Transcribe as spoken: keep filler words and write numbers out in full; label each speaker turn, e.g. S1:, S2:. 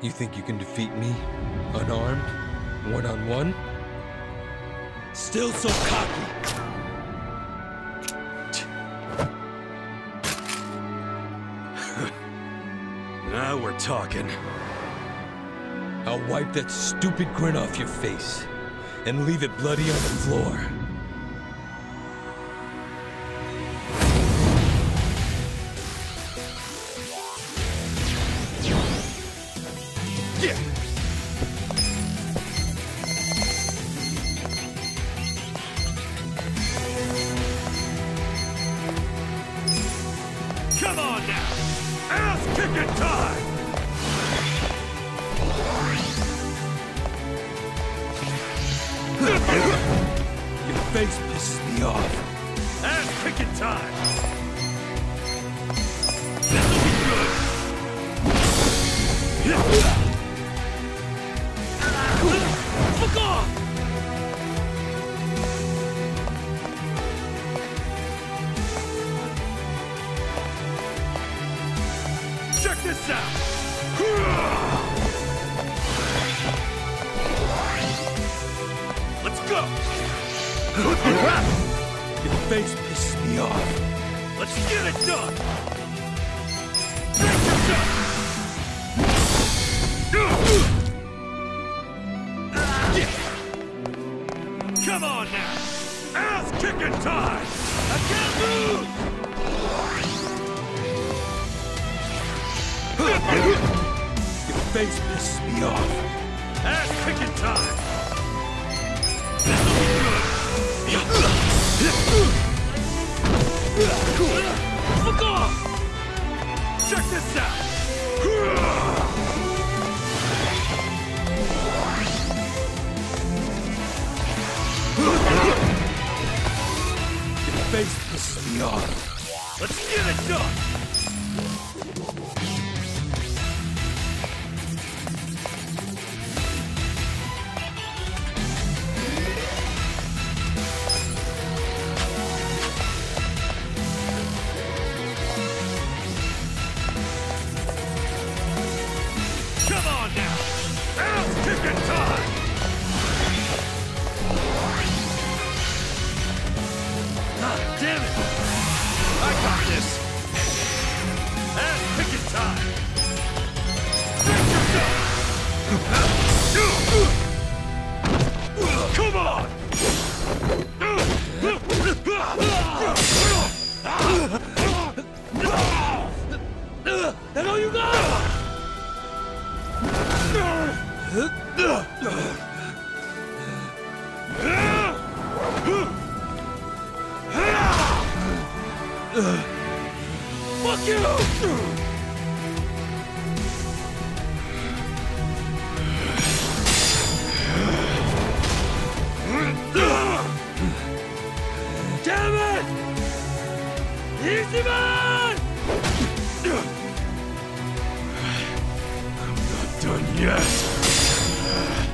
S1: You think you can defeat me? Unarmed? One-on-one? Still so cocky!
S2: Now we're talking.
S1: I'll wipe that stupid grin off your face and leave it bloody on the floor.
S2: Yeah. Come on now! Ass-kicking time!
S1: Your face pisses me off.
S2: Ass-kicking time! This'll be good! Fuck off! Check this out! Let's go!
S1: Your face pisses me off.
S2: Let's get it done! Take yourself! Come on now! Ass-kicking time! I can't lose!
S1: Your face pisses me off.
S2: Ass-kicking time! This'll be good! Fuck off! Check this out!
S1: Your face pisses me off.
S2: Let's get it done! Come on now! Ass-kicking time! Ah, damn it! I got this! Ass-kicking time! Fix yourself! Come on!
S1: That's all you got!
S2: Fuck you!
S1: Damn it! Easy man!
S2: I'm not done yet.